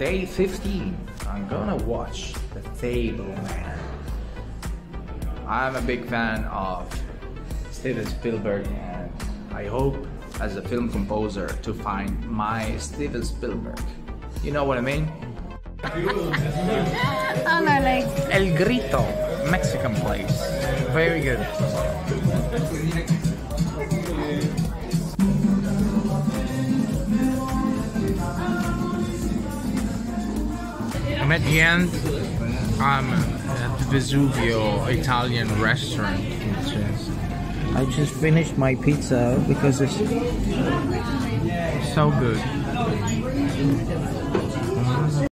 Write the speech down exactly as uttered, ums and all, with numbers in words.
day fifteen. I'm gonna watch The Fableman. I'm a big fan of Steven Spielberg, and I hope as a film composer to find my Steven Spielberg. You know what I mean? Oh no, like El Grito, Mexican place. Very good. I'm at the end. I'm at the Vesuvio Italian restaurant. Which is, I just finished my pizza because it's so good.